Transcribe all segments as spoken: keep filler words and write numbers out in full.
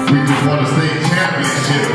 We just won a state championship.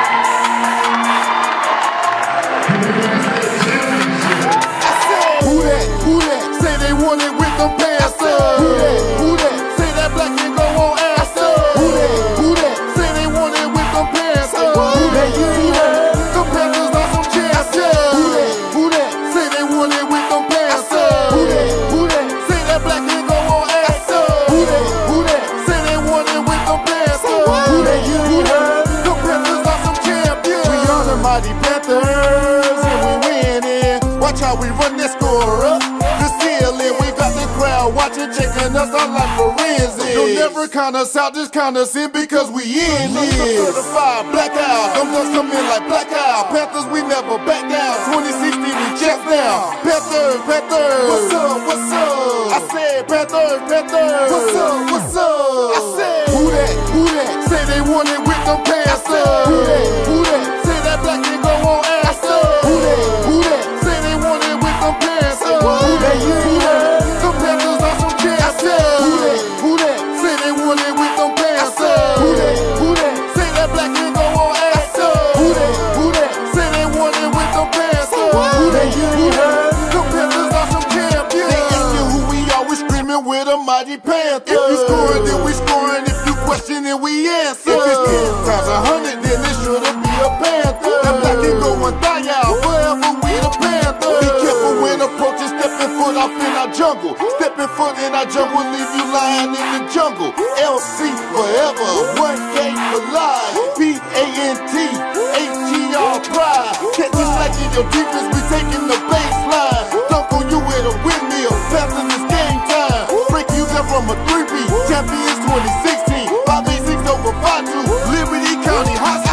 We just won a state championship. I said, who that, who that, say they want it with them pants. Who that, who that, say that black can go on ass. Who that, who that, say they want it with them pants. Who that, you ain't heard? Them Panthers are some champs. Who that, who that, say they want it with them pants. Who that, who that, say that black can go on ass. Who that, who that, say they want it with them pants. Who that, you ain't heard? Them Panthers are some champions. We are the mighty Panthers and we winning. Watch how we run this score up the ceiling. We got the crowd watching, checking us out like forensics. Don't never count us out, just count us in because we in it. Certified blackout, them just come in like blackout. Panthers, we never back down. twenty sixteen, we just now. Panthers, Panthers, what's up, what's up? I said Panthers, Panthers, what's up, what's up? I said who that, who that, say they want it with them pants. Who that, who that, say that black can go on ass. Who that, who that, say they want it with them pants. Who that, you ain't heard? Them Panthers are some champs. Who that, who that, say they want it with them pants. Who that, who that, say that black can go on ass. Who that, who that, say they want it with them pants. Who that, you ain't heard? Them Panthers are some champions. They asking who we are, we screaming with a mighty Panthers. If you scoring, then we scoring. If you questioning, we answer. If it's ten times a hundred, then it should've be a Panther. That black can go and die out forever. We the Panthers. Be careful when approaching, stepping foot off in our jungle. Stepping foot in our jungle, leave you lying in the jungle. L C forever, one K for life. P A N T H E R pride. Catch this like in your defense, we taking the baseline. Dunk on you with a windmill, Panthers is game time. Break you down from a three-peat, champions twenty sixteen. five eight six over five two, Liberty County High School.